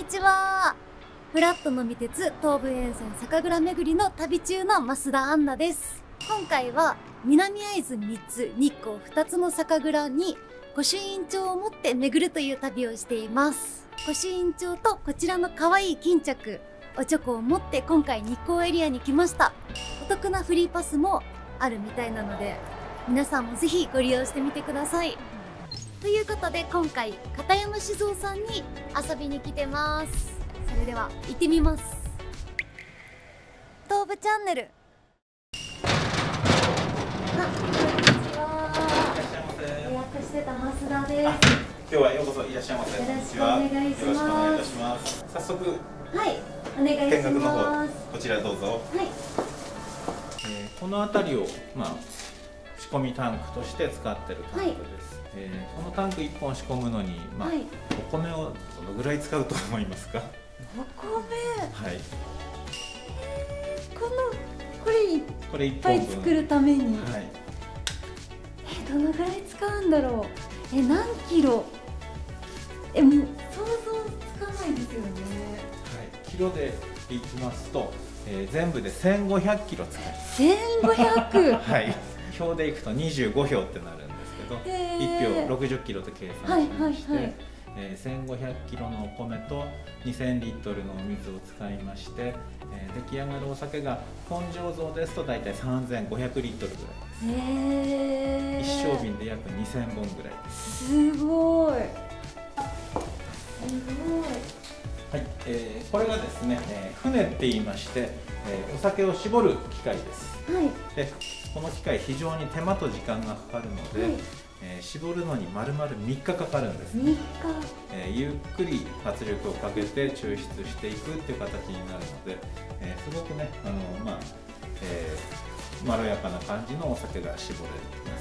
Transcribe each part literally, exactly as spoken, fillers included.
にちは。フラットのみ鉄東武沿線酒蔵巡りの旅中の増田杏奈です。今回は南会津みっつ、日光ふたつの酒蔵に御朱印帳を持って巡るという旅をしています。御朱印帳とこちらの可愛い巾着、おチョコを持って今回日光エリアに来ました。お得なフリーパスもあるみたいなので、皆さんもぜひご利用してみてください。ということで今回片山酒造さんに遊びに来てます。それでは行ってみます。東武チャンネル。あ、こんにちは。予約してた増田です。 今日はようこそいらっしゃいませ。 よろしくお願いします。 よろしくお願いいたします。早速、 はい、お願いします。 見学の方こちらどうぞ。 はい。 えー、この辺りをまあ仕込みタンクとして使ってるタンクです。はい、えー、このタンクいっぽん仕込むのにまあ、はい、お米をどのぐらい使うと思いますか？ お米。はい。このこれこれいっぱい作るために。 はい。 え、どのぐらい使うんだろう。え、何キロ。え、もう想像つかないですよね。 はい。キロでいきますと、えー、全部でせんごひゃくキロ使います。 せんごひゃく。 はい。票でいくとにじゅうごひょうってなるんですけど、えー、いっぴょうろくじゅっキロと計算しまして、えー、せんごひゃくキロのお米とにせんリットルのお水を使いまして、えー、出来上がるお酒が本醸造ですと大体さんぜんごひゃくリットルぐらいです。えー、一升瓶で約にせんぼんぐらいです。 すごい。すごい。 はい、えー、これがですね、えー、船って言いまして、えー、お酒を絞る機械です。はい、でこの機械非常に手間と時間がかかるので、はい、えー、絞るのに丸々みっかかかるんです、ね。みっか、えー、ゆっくり圧力をかけて抽出していくっていう形になるので、えー、すごくね、あのまあ、えー、まろやかな感じのお酒が絞れます。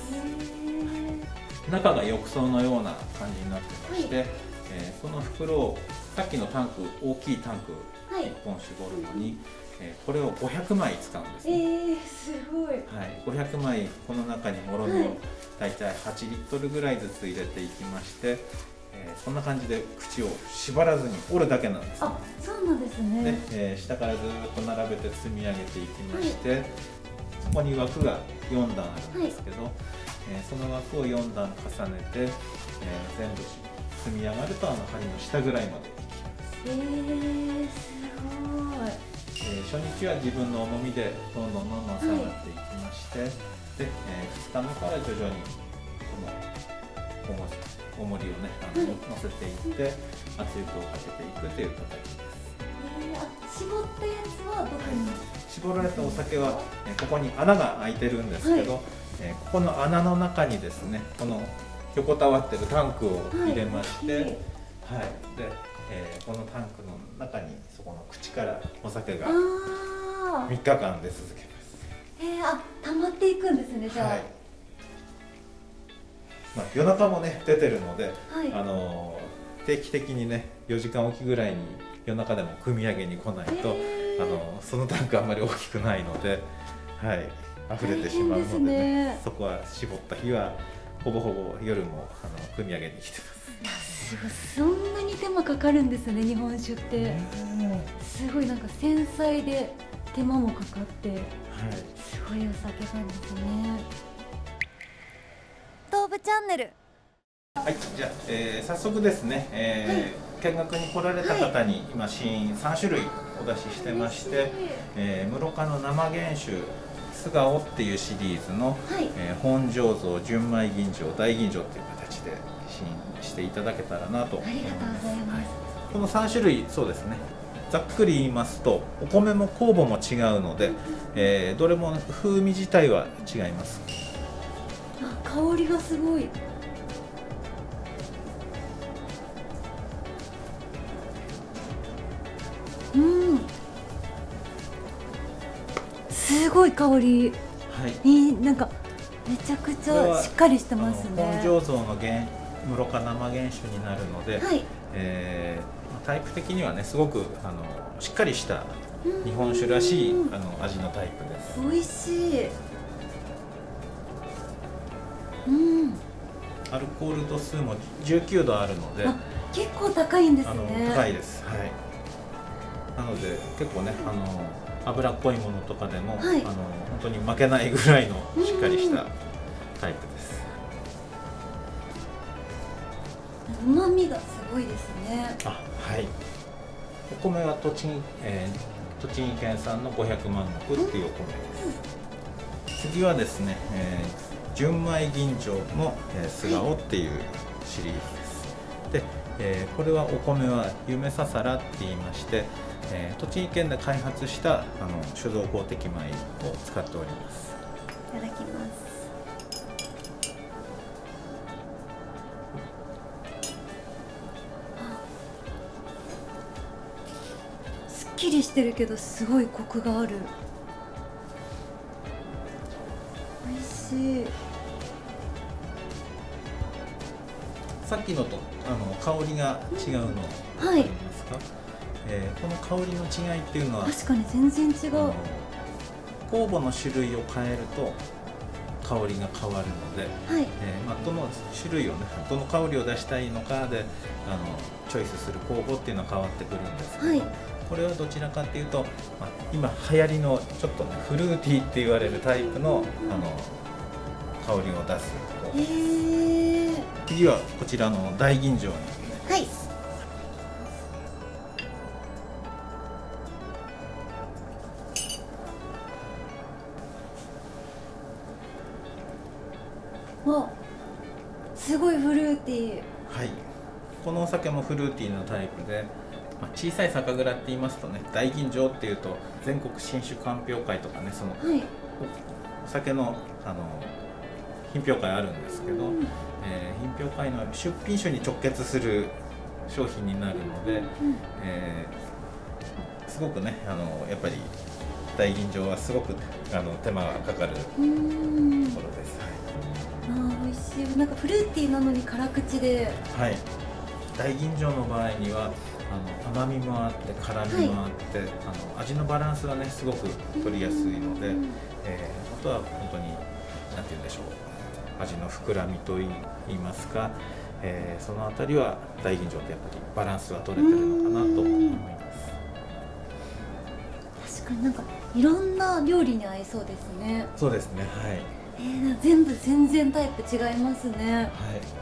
中が浴槽のような感じになってまして、はい、えー、この袋をさっきのタンク、大きいタンクいっぽん絞るのに、はい、えー、これをごひゃくまい使うんですね。えー、すごい。はい、ごひゃくまいこの中にもろみをだいたいはちリットルぐらいずつ入れていきまして、えー、こんな感じで口を縛らずに折るだけなんです、ね。 あ、そうなんですね。 で、えー、下からずっと並べて積み上げていきまして、はい、そこに枠がよんだんあるんですけど、はい、えー、その枠をよんだん重ねて、えー、全部積み上がるとあの針の下ぐらいまでいきます。えー、すごい。えー、初日は自分の重みでどんどんどんどん下がっていきまして、はい、で、えー、ふつかめから徐々にこの重りをね、あの、はい、乗せていって圧力をかけていくという形です。 えー、あ、絞ったやつはどこに、はい、 絞られたお酒は、えー、ここに穴が開いてるんですけど、はい、えー、ここの穴の中にですね、この横たわってるタンクを入れまして、はい、はい、で、えー、このタンクの中にそこの口からお酒がみっかかんで続けます。 えー、あ、溜まっていくんですね、じゃあ。はい、 まあ、夜中もね出てるので、はい、あのー、定期的にねよじかんおきぐらいに夜中でも組み上げに来ないと、えー、あのー、そのタンクあんまり大きくないので、はい、溢れてしまうのでね、ね、そこは絞った日はほぼほぼ夜もあの組み上げに来てます。 すごい、そんなに手間かかるんですね、日本酒って。すごいなんか繊細で手間もかかって、はい、すごいお酒なんですね。東武チャンネル。 はい、じゃあ、えー、早速ですね、えーはい、見学に来られた方に今試飲さんしゅるいお出ししてまして、えー、室賀の生原酒素顔っていうシリーズの、はい、えー、本醸造、純米吟醸、大吟醸っていう形で試飲していただけたらなと思います。ありがとうございます。はい、このさんしゅるい、そうですね、ざっくり言いますとお米も酵母も違うので、えー、どれも風味自体は違います。 あ、香りがすごい。うん、すごい香り。はい、いい、なんかめちゃくちゃしっかりしてますね。 本醸造の原室賀生原酒になるので、はい、えー、タイプ的にはねすごくあのしっかりした日本酒らしいあの味のタイプです。 美味しい。うん。 アルコール度数もじゅうきゅうどあるので、 結構高いんですね。 高いです。はい。 ので結構ねあの脂っこいものとかでも、 はい、 あの本当に負けないぐらいのしっかりしたタイプです。 旨味がすごいですね。 あ、はい。お米は栃木、えー、栃木県産のごひゃくまんのくっていうお米です。次はですね、えー、純米吟醸の、えー、素顔っていうシリーズです。で、えー、これはお米は夢ささらって言いまして、えー、栃木県で開発したあの酒造公的米を使っております。 いただきます。すっきりしてるけどすごいコクがある。美味しい。 さっきのとあの香りが違うの分かりますか？はい、えー、この香りの違いっていうのは確かに全然違う。 酵母の種類を変えると香りが変わるので、はい、えーまあ、どの種類をねどの香りを出したいのかであのチョイスする酵母っていうのは変わってくるんですけど、はい、これはどちらかっていうと、まあ、今流行りのちょっとねフルーティーって言われるタイプの、あの香りを出す酵母です。次はこちらの大吟醸になります。はい。 わ、すごいフルーティー。 はい。このお酒もフルーティーなタイプで、まあ、小さい酒蔵って言いますとね、大吟醸っていうと全国新酒鑑評会とかね、その、はい、お酒のあの品評会あるんですけど、うん、えー、品評会の出品酒に直結する商品になるので、うん、えー、すごくねあのやっぱり大吟醸はすごくあの手間がかかるところです。 あ、美味しい。なんかフルーティーなのに辛口で、 はい、大吟醸の場合にはあの甘みもあって辛みもあって、はい、あの味のバランスがねすごく取りやすいので、えー、あとは本当に何て言うんでしょう、味の膨らみといいますか、えー、そのあたりは大吟醸ってやっぱりバランスは取れてるのかなと思います。 確かになんかいろんな料理に合いそうですね。 そうですね、はい。 えー、全部全然タイプ違いますね。はい。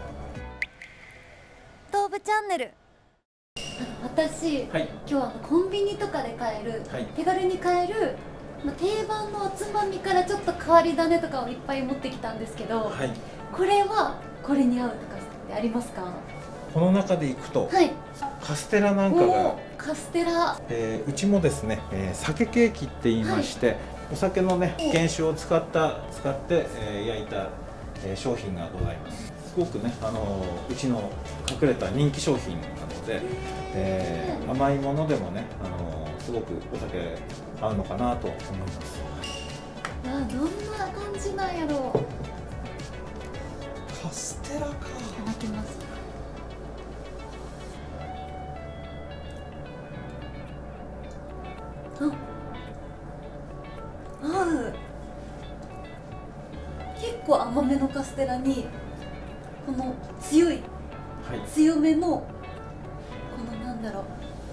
東武チャンネル。私、はい、今日はコンビニとかで買える、はい、手軽に買える、まあ、定番のおつまみからちょっと変わり種とかをいっぱい持ってきたんですけど、はい、これはこれに合うとかってありますか？ この中でいくと、はい、カステラなんかが、 カステラ、 えー、うちもですね、えー、酒ケーキって言いまして、はい、お酒のね原酒を使った使って、えー、焼いた、えー、商品がございます。すごくね、あのー、うちの隠れた人気商品なので、えー、甘いものでもね、あのー、すごくお酒合うのかなと思います。 あ、どんな感じなんやろう。 カステラか。いただきます。あ、合う。結構甘めのカステラにこの強い、はい、強めのこのなんだろう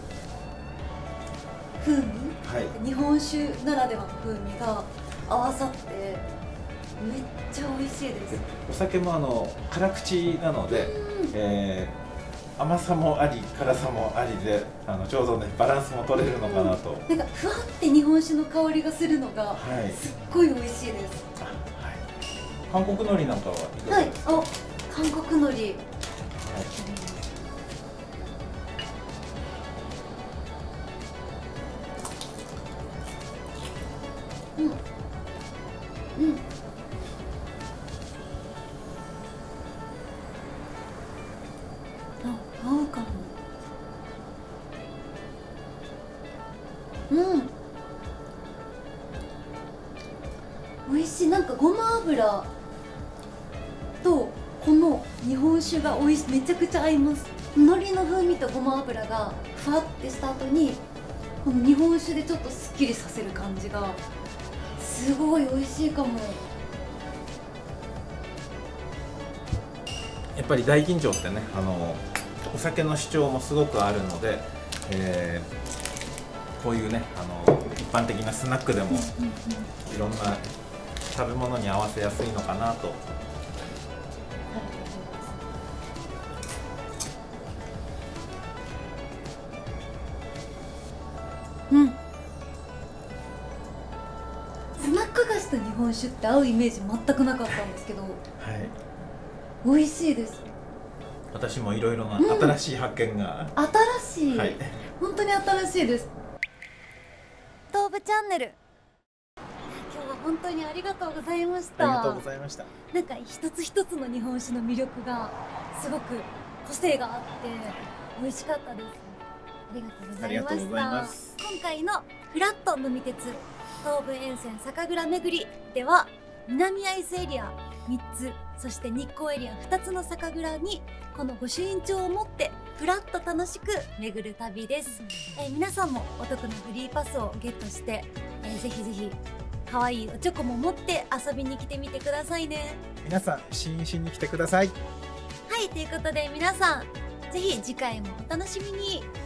風味、はい、日本酒ならではの風味が合わさってめっちゃ美味しいです。 お酒もあの辛口なので、えー、甘さもあり辛さもありで、あのちょうどねバランスも取れるのかなと。 なんかふわって日本酒の香りがするのが、はい、すっごい美味しいです。あ、はい、 韓国海苔なんかはいかがですか？ はい、あ、韓国海苔。はい、うん、うん、あ、合うかも。うん、美味しい。なんかごま油とこの日本酒が美味しい、めちゃくちゃ合います。海苔の風味とごま油がふわってした後にこの日本酒でちょっとすっきりさせる感じがすごい美味しいかも。 やっぱり大吟醸ってね、あのお酒の主張もすごくあるので、えー、 こういうねあの一般的なスナックでもいろんな食べ物に合わせやすいのかなと。 うん。スナック菓子と日本酒って合うイメージ全くなかったんですけど、はい、美味しいです。 私もいろいろな新しい発見が、 うん、新しい、はい、本当に新しいです。東武チャンネル、今日は本当にありがとうございました。 ありがとうございました。 なんか一つ一つの日本酒の魅力がすごく個性があって美味しかったです。ありがとうございました。今回のフラット飲み鉄東武沿線酒蔵巡りでは、南会津エリアみっつ、そして日光エリアふたつの酒蔵にこの御朱印帳を持ってフラッと楽しく巡る旅です。えー、皆さんもお得なフリーパスをゲットして、えー、ぜひぜひ可愛いおチョコも持って遊びに来てみてくださいね。 皆さん試飲しに来てください。 はい、ということで皆さんぜひ次回もお楽しみに。